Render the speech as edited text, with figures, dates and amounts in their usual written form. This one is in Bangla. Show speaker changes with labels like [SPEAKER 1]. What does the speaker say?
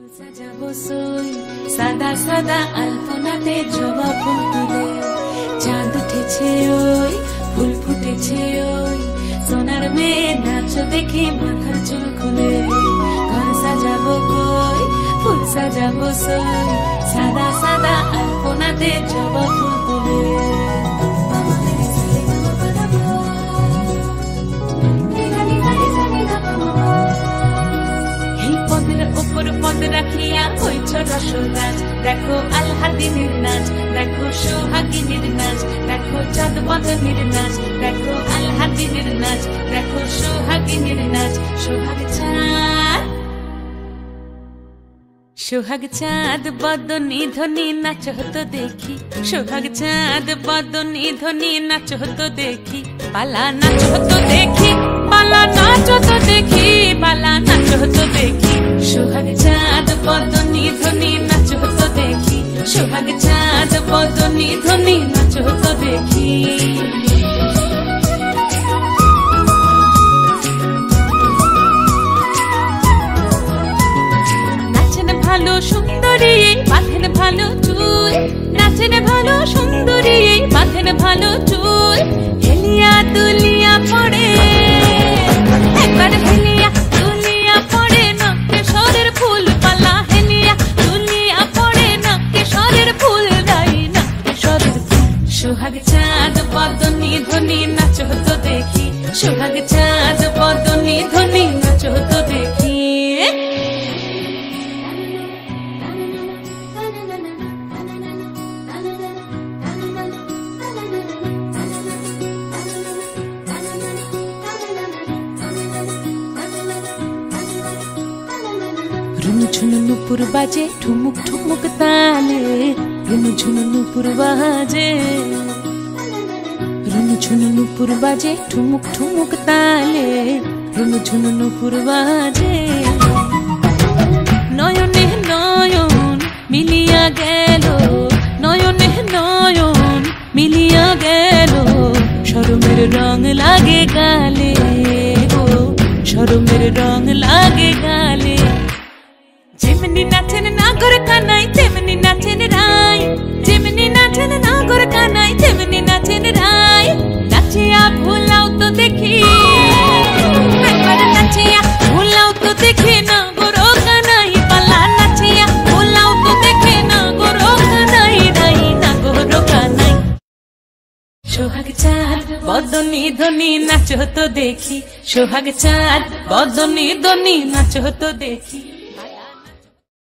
[SPEAKER 1] সাজাবো সই সাদা সাদা আলপনাতে জবা ফুল তুলে, চাঁদ উঠেছে ওই ফুল ফুটেছে ওই, সোনার মেয়ে নাচ দেখে মাথার চুল খুলে। ঘর সাজাবো কই ফুল সাজাবো সই সাদা সাদা আলপনাতে জবা ফুল তুলে। পদ রাখিয়া হইছ রসরাজ, দেখো আলহাদিনের নাচ, দেখো সোহাগিনীর নাচ, দেখো চাঁদ বদনের নাচ, দেখো আলহাদিনের নাচ, দেখো সোহাগিনীর নাচ। সোহাগ চাঁদ সোহাগ চাঁদ বদনী ধ্বনি নাচ হতো দেখি, সোহাগ চাঁদ বদনী ধ্বনি নাচ হতো দেখি, পালা নাচ হতো দেখি, পালা নাচ হতো দেখি, পালা নাচ হতো দেখি। সোহাগ চাঁদ বদনী ধ্বনি নাচ হতো দেখি, সোহাগ চাঁদ বদনী ধ্বনি নাচ হতো দেখি। নাচেন ভালো সুন্দরী বাঁধেন ভালো চুল, নাচেন ভালো সুন্দরী বাঁধেন ভালো চুল, হেলিয়া দুলিয়া পড়ে একবার হেলিয়া দুলিয়া পড়ে নকে সরের ফুল পালা, হেলিয়া দুলিয়া পড়ে নকে সরের ফুল গাই নকে সরের ফুল। সোহাগ চাঁদ বদনী ধ্বনি নাচ হতো দেখি, সোহাগ চাঁদ বদনী ধ্বনি নাচ হতো দেখি। ঝুনু নুপুর বাজে ঠুমুক ঠুমুক তালে, রুনু ঝুনু নুপুর বাজে, রুনু ঝুনু নুপুর বাজে ঠুমুক ঠুমুক তালে, রুনু ঝুনু নুপুর বাজে। নয়নে নয়ন মিলিয়া গেল, নয়নে নয়ন মিলিয়া গেল, শরমের রং লাগে গালে গো, শরমের রং লাগে গালে। যেমনি নাচেন নাগর কানাই তেমনি নাচেন রাই, যেমনি নাচেন নাগর কানাই তেমনি নাচেন রাই, নাচিয়া ভুলাও তো দেখি একবার নাচিয়া ভুলাও তো দেখি নাগর কানাই পালা, নাচিয়া ভুলাও তো দেখি নাগর কানাই রাই নাগর কানাই। সোহাগ চাঁদ বদনী ধ্বনি নাচ হতো দেখি, সোহাগ চাঁদ বদনী ধ্বনি নাচ হতো দেখি।